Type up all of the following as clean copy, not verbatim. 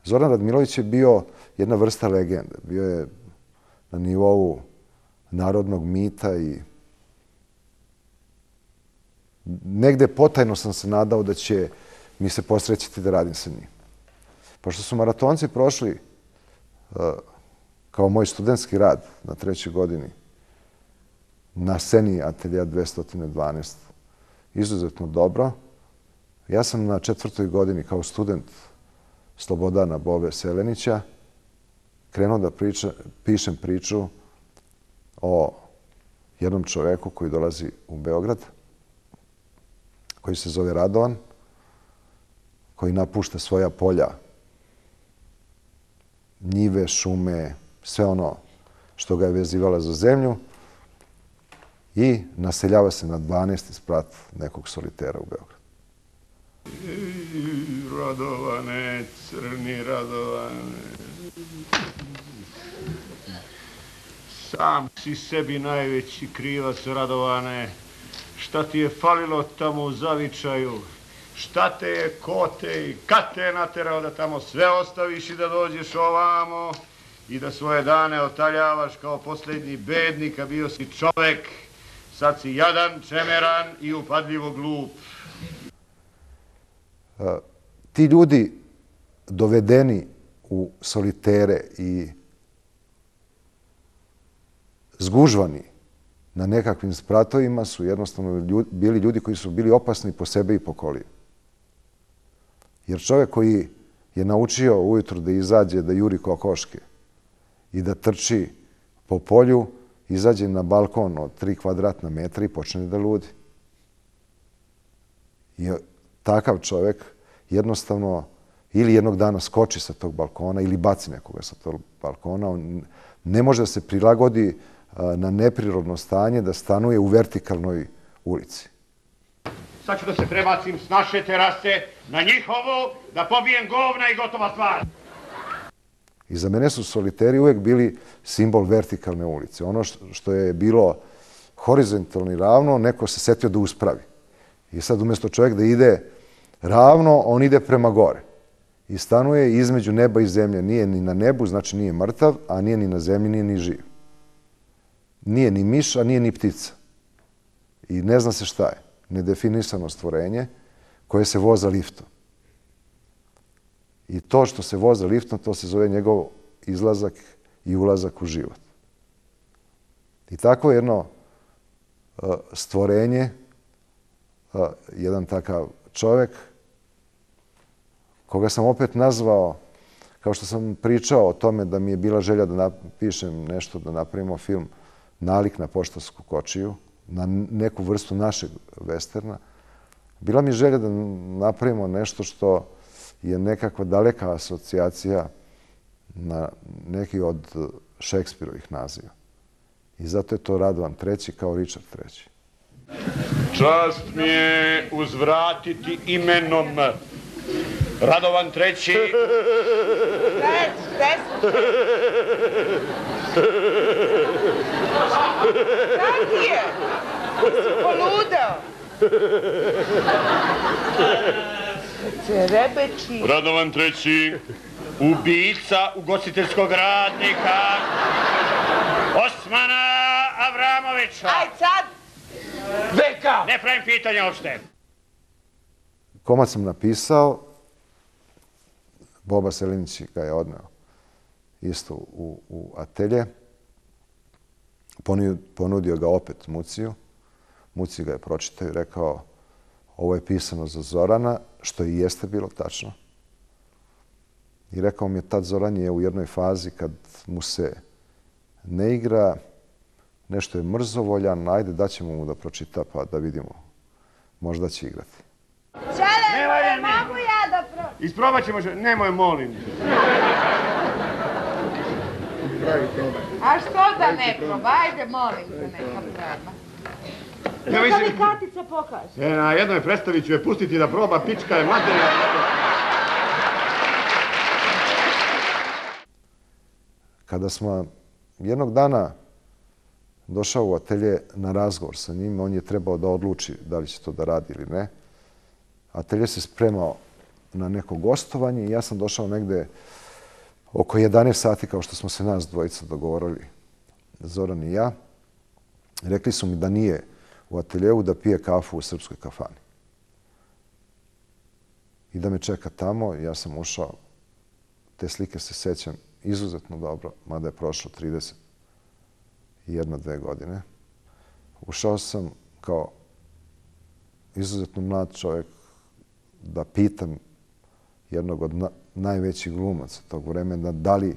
Zoran Radmilović je bio jedna vrsta legende. Bio je na nivou narodnog mita i negde potajno sam se nadao da će mi se posrećiti da radim sa njim. Pošto su maratonci prošli kao moj studentski rad na 3. godini na sceni Ateljea 212 izuzetno dobro, ja sam na 4. godini kao student Slobodana Bove Selenića krenuo da pišem priču o jednom čoveku koji dolazi u Beograd, koji se zove Radovan, koji napušta svoja polja, njive, šume, sve ono što ga je vezivalo za zemlju i naseljava se na 12. sprat nekog solitera u Beogradu. Radovane, crni Radovane, sam si sebi najveći krivac, Radovane. Šta ti je falilo tamo u Zavičaju? Šta te je, ko te i kad te je naterao da tamo sve ostaviš i da dođeš ovamo i da svoje dane otaljavaš kao posljednji bednik, a bio si čovek, sad si jadan, čemeran i upadljivo glup. Ti ljudi dovedeni u solitere i zgužvani na nekakvim spratovima su jednostavno bili ljudi koji su bili opasni po sebe i po koliju. Jer čovjek koji je naučio ujutru da izađe, da juri kokoške i da trči po polju, izađe na balkon od 3 kvadratna metra i počne da ludi. I takav čovjek jednostavno ili jednog dana skoči sa tog balkona ili baci nekoga sa tog balkona. On ne može da se prilagodi na neprirodno stanje da stanuje u vertikalnoj ulici. Sad ću da se prebacim s naše terase na njihovu, da pobijem govna i gotova stvar. I za mene su soliteri uvek bili simbol vertikalne ulice. Ono što je bilo horizontalno i ravno, neko se setio da uspravi. I sad umjesto čovjek da ide ravno, on ide prema gore. I stanuje između neba i zemlje. Nije ni na nebu, znači nije mrtav, a nije ni na zemlji, nije ni živ. Nije ni miš, a nije ni ptica. I ne zna se šta je. Nedefinisano stvorenje koje se voza liftom. I to što se voza liftom, to se zove njegov izlazak i ulazak u život. I tako jedno stvorenje, jedan takav čovjek, koga sam opet nazvao, kao što sam pričao o tome da mi je bila želja da napišem nešto, da napravimo film Nalik na poštarsku kočiju, na neku vrstu našeg westerna. Bila mi želja da napravimo nešto što je nekakva daleka asocijacija na neki od Šekspirovih naziva. I zato je to Radovan III kao Richard III. Čast mi je uzvratiti imenom Radovan III. Gde smo? Šta ti je? Si poludeo? Cerebeči. Radovan III. Ubica ugostiteljskog radnika Osmana Avramovića. Aj sad! Veka! Ne pravim pitanja uopšte. Komad sam napisao, Boba Selenić ga je odneo isto u atelje. Ponudio ga opet Muciju. Mucij ga je pročitao i rekao ovo je pisano za Zorana, što i jeste bilo tačno. I rekao mi je tad Zoran je u jednoj fazi kad mu se ne igra, nešto je mrzovoljan, ajde daćemo mu da pročita pa da vidimo, možda će igrati. Čele, mogu ja da Isprobat ćemo, nemoj molim. A što da ne proba? Ajde, molim te, neka proba. Neka mi Katica pokaže. Na jednoj predstavi ću je pustiti da proba, pička je materija. Kada smo jednog dana došao u atelje na razgovor sa njim, on je trebao da odluči da li će to da radi ili ne. Atelje se spremao na neko gostovanje i ja sam došao negde oko 11 sati, kao što smo se nas dvojica dogovorili, Zoran i ja. Rekli su mi da nije u ateljevu, da pije kafu u srpskoj kafani. I da me čeka tamo. Ja sam ušao. Te slike se sećam izuzetno dobro, mada je prošlo 31-2 godine. Ušao sam kao izuzetno mlad čovjek da pitam jednog od najvećih glumaca tog vremena da li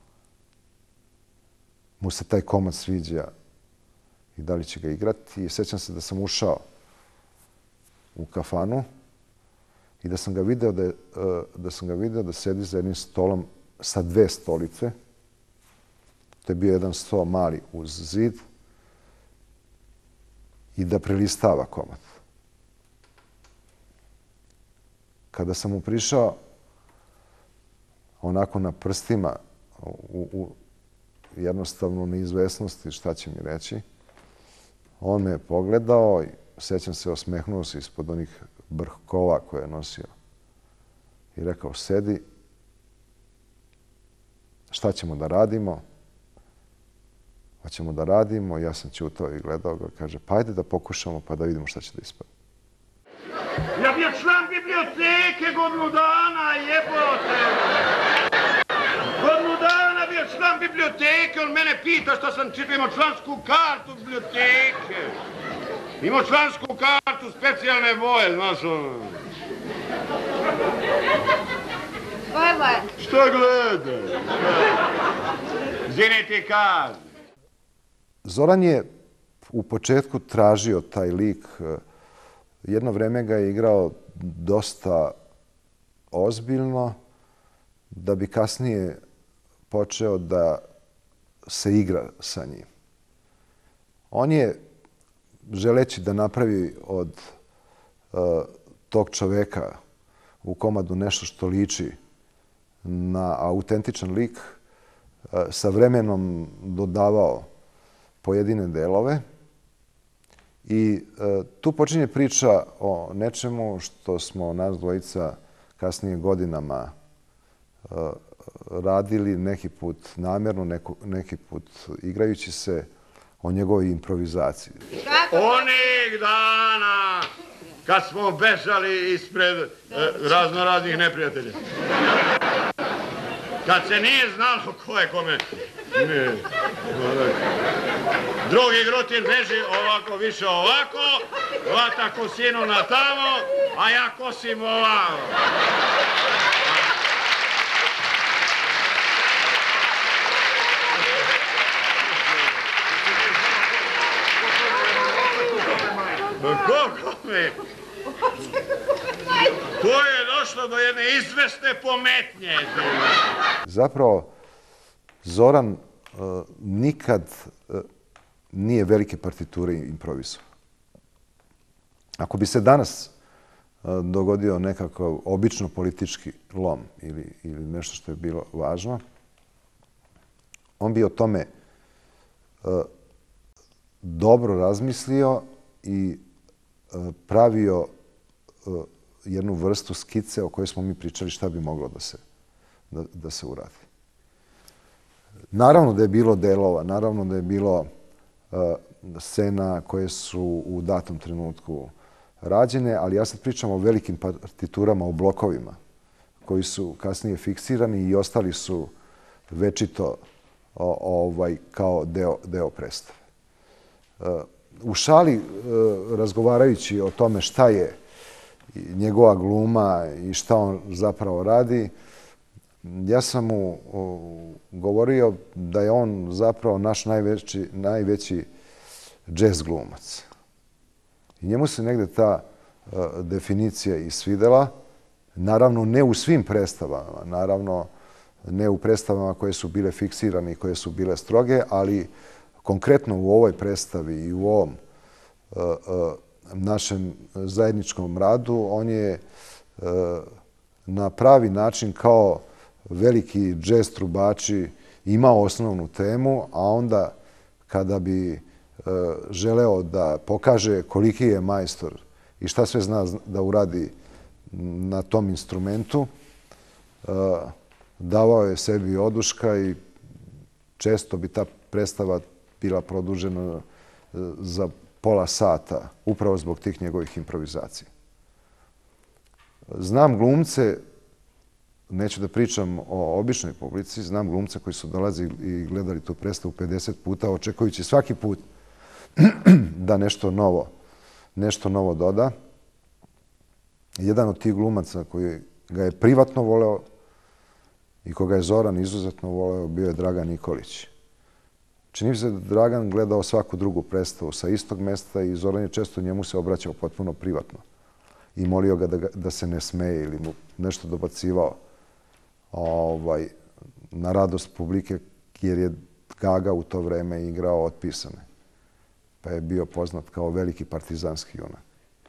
mu se taj komad sviđa i da li će ga igrati. I sećam se da sam ušao u kafanu i da sam ga video da sedi za jednim stolom sa 2 stolice. To je bio jedan sto mali uz zid i da prelistava komad. Kada sam mu prišao onako na prstima u jednostavno neizvesnosti šta će mi reći, on me je pogledao i sećam se, osmehnuo se ispod onih brhkova koje je nosio i rekao, sedi, šta ćemo da radimo? Hoćemo da radimo. Ja sam ćutao i gledao ga. Kaže, pa ajde da pokušamo pa da vidimo šta će da ispadne. Ja bio član biblioteke godinu dana, jebote! Godinu dana bio član biblioteke, on mene pita što sam čitao, imao člansku kartu biblioteke. Imao člansku kartu specijalne boje, znaš ono. Što gledaj? Zine ti kaži. Zoran je u početku tražio taj lik. Jedno vreme ga je igrao dosta ozbiljno, da bi kasnije počeo da se igra sa njim. On je, želeći da napravi od tog čoveka u komadu nešto što liči na autentičan lik, sa vremenom dodavao pojedine delove. I tu počinje priča o nečemu što smo nas dvojica kasnije godinama radili, neki put namjerno, neki put igrajući se, o njegovoj improvizaciji. Onih dana kad smo bežali ispred raznoraznih neprijatelja. Kad se nije znalo ko je kome. Drugi grutin beži ovako, više ovako, hvata kosinu na tamo, a ja kosim ovako. Koliko mi? To je došlo do jedne izvesne pometnje. Zapravo, Zoran nikad nije velike partiture improvizovao. Ako bi se danas dogodio nekakav obično politički lom ili nešto što je bilo važno, on bi o tome dobro razmislio i pravio jednu vrstu skice o kojoj smo mi pričali šta bi moglo da se uradi. Naravno da je bilo delova, naravno da je bilo scena koje su u datom trenutku rađene, ali ja sad pričam o velikim partiturama, o blokovima koji su kasnije fiksirani i ostali su večito kao deo predstave. U šali, razgovarajući o tome šta je njegova gluma i šta on zapravo radi, ja sam mu govorio da je on zapravo naš najveći džez glumac. I njemu se negde ta definicija i svidela. Naravno, ne u svim predstavama, naravno, ne u predstavama koje su bile fiksirane i koje su bile stroge, ali konkretno u ovoj predstavi i u ovom našem zajedničkom radu, on je na pravi način kao veliki džez trubači imao osnovnu temu, a onda kada bi želeo da pokaže koliki je majstor i šta sve zna da uradi na tom instrumentu. Davao je sebi oduška i često bi ta predstava bila produžena za pola sata, upravo zbog tih njegovih improvizacija. Znam glumce, neću da pričam o običnoj publici, znam glumce koji su dolazili i gledali tu predstavu 50 puta, očekujući svaki put da nešto novo doda. Jedan od tih glumaca koji ga je privatno voleo i koga je Zoran izuzetno voleo bio je Dragan Nikolić. Čini mi se da Dragan gledao svaku drugu predstavu sa istog mesta i Zoran je često njemu se obraćao potpuno privatno i molio ga da se ne smeje ili mu nešto dobacivao na radost publike, jer je Gaga u to vreme igrao Otpisane, pa je bio poznat kao veliki partizanski junak.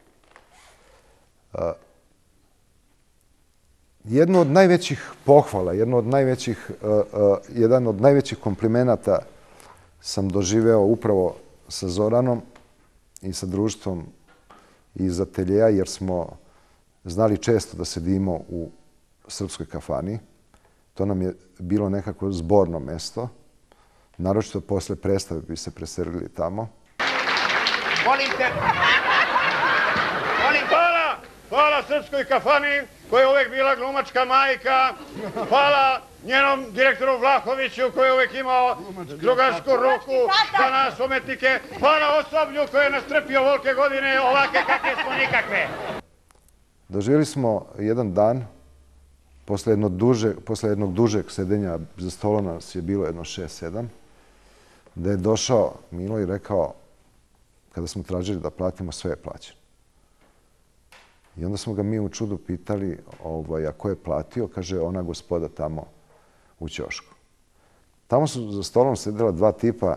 Jedno od najvećih pohvala, jedan od najvećih komplimenata sam doživeo upravo sa Zoranom i sa društvom iz ateljeja, jer smo znali često da sedimo u Srpskoj kafani. To nam je bilo nekako zborno mesto. Naročito posle predstave bi se preselili tamo. Hvala Srpskoj kafani, koja je uvek bila glumačka majka. Hvala njenom direktoru Vlahoviću, koji je uvek imao drugarsku ruku za nas umetnike. Hvala osoblju koje je nas trpio volke godine, ovake kakve smo nikakve. Doživjeli smo jedan dan, posle jednog dužeg sedenja, za stolom nas je bilo jedno 6-7, da je došao Milo i rekao, kada smo tražili da platimo, sve je plaćeno. I onda smo ga mi u čudu pitali, a ko je platio? Kaže, ona gospoda tamo u ćošku. Tamo su za stolom sedela dva tipa,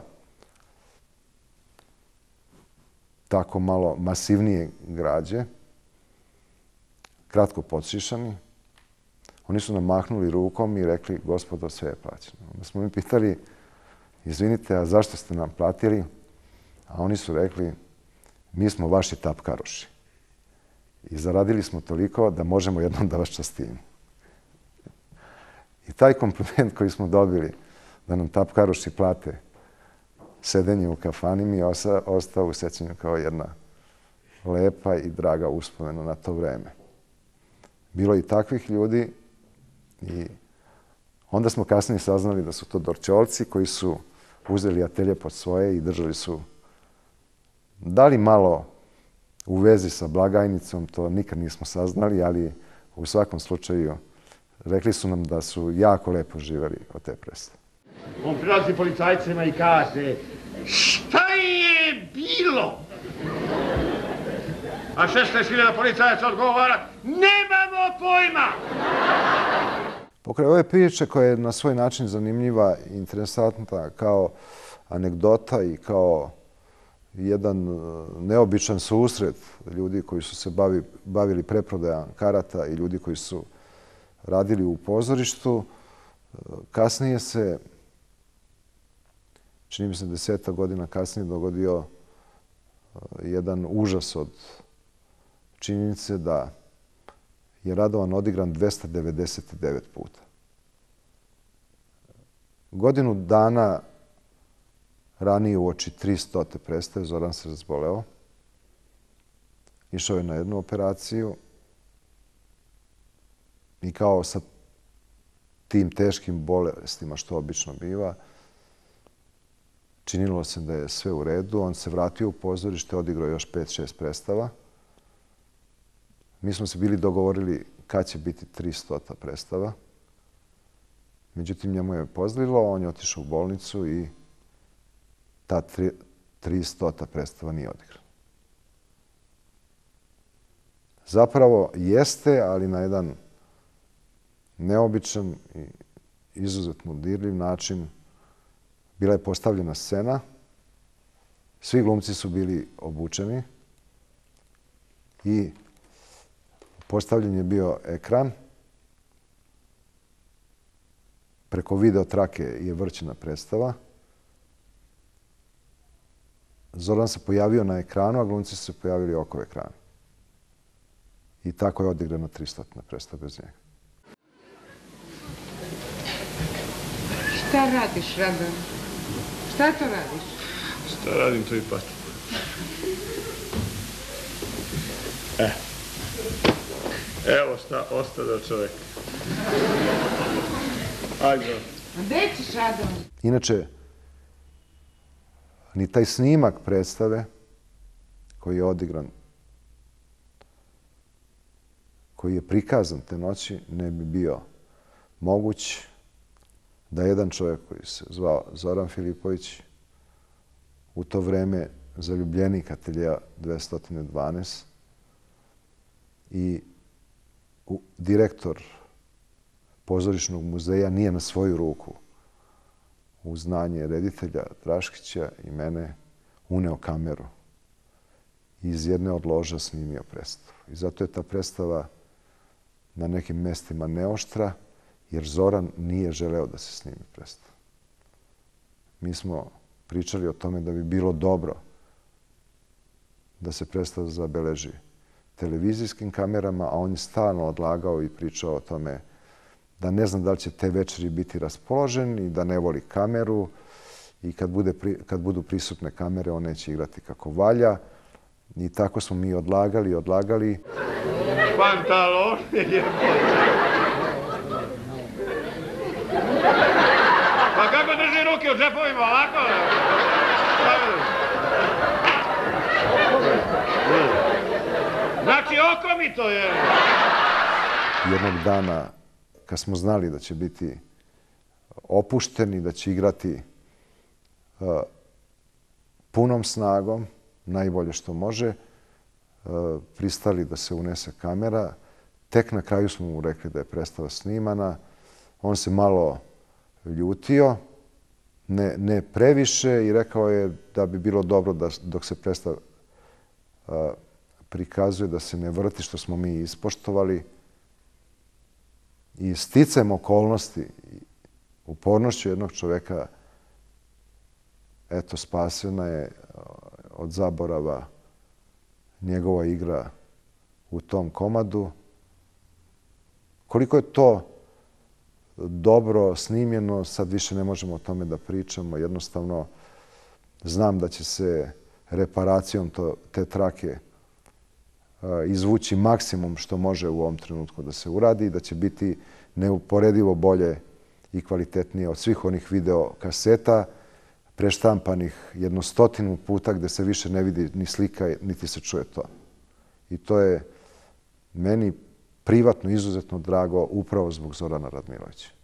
tako malo masivnije građe, kratko podšišani. Oni su nam mahnuli rukom i rekli, gospodo, sve je plaćeno. Onda smo mi pitali, izvinite, a zašto ste nam platili? A oni su rekli, mi smo vaši tapkaroši. I zaradili smo toliko da možemo jednom da vas častimo. I taj kompliment koji smo dobili, da nam tapkaroši plate sedenje u kafani, mi je ostao u sećanju kao jedna lepa i draga uspomena na to vreme. Bilo i takvih ljudi i onda smo kasnije saznali da su to Dorćolci koji su uzeli atelje pod svoje i držali su, da li malo u vezi sa blagajnicom, to nikad nismo saznali, ali u svakom slučaju rekli su nam da su jako lepo živeli od te predstave. On prilazi policajcima i kaže, šta je bilo? A 16.000 policajaca odgovara, nemamo pojma! Pokraj ove priče koja je na svoj način zanimljiva i interesantna kao anegdota i kao jedan neobičan susret ljudi koji su se bavili preprodajom karata i ljudi koji su radili u pozorištu. Kasnije se, čini mi se 10 godina kasnije, dogodio jedan užas od činjenice da je Radovan odigran 299 puta. Godinu dana ranije uoči 300. predstave Zoran se razboleo. Išao je na jednu operaciju i kao sa tim teškim bolestima, što obično biva, činilo se da je sve u redu. On se vratio u pozorište, odigrao još 5-6 predstava. Mi smo se bili dogovorili kad će biti 300. predstava. Međutim, njemu je pozlilo, on je otišao u bolnicu i ta 300. predstava nije odigrana. Zapravo jeste, ali na jedan neobičan i izuzetno dirljiv način. Bila je postavljena scena, svi glumci su bili obučeni i postavljen je bio ekran. Preko video trake je vrćena predstava. Zoran se pojavio na ekranu, a glumci su se pojavili oko ekrana. I tako je odigrano 300 predstava bez njega. Šta radiš, Radovan? Šta to radiš? Šta radim, to i pati. Evo šta ostade od čoveka. Ajde. Gde ćeš, Radovan? Inače, ni taj snimak predstave koji je odigran, koji je prikazan te noći, ne bi bio moguć da jedan čovjek koji se zvao Zoran Filipović, u to vreme zaljubljenik ateljeja 212 i direktor pozorišnog muzeja nije na svoju ruku uz znanje reditelja Draškića i mene uneo kameru i iz jedne od loža snimio predstavu. I zato je ta predstava na nekim mestima neoštra, jer Zoran nije želeo da se snimi predstava. Mi smo pričali o tome da bi bilo dobro da se predstava zabeleži televizijskim kamerama, a on je stalno odlagao i pričao o tome da ne zna da li će te večeri biti raspoložen i da ne voli kameru i kad budu prisutne kamere on neće igrati kako valja. I tako smo mi odlagali. Pantalone je Pa kako drži ruke u džepovima, ovako? Znači, oko mi to je. Jednog dana, kad smo znali da će biti opušteni, da će igrati punom snagom, najbolje što može, pristali da se unese kamera. Tek na kraju smo mu rekli da je predstava snimana. On se malo ljutio, ne previše, i rekao je da bi bilo dobro da dok se predstava prikazuje da se ne vrti, što smo mi ispoštovali. I sticajem okolnosti, upornošću jednog čoveka, eto, spasena je od zaborava njegova igra u tom komadu. Koliko je to dobro snimljeno, sad više ne možemo o tome da pričamo. Jednostavno, znam da će se reparacijom te trake izvući maksimum što može u ovom trenutku da se uradi i da će biti neuporedivo bolje i kvalitetnije od svih onih video kaseta preštampanih 100 puta gde se više ne vidi ni slika niti se čuje to. I to je meni privatno izuzetno drago upravo zbog Zorana Radmilovića.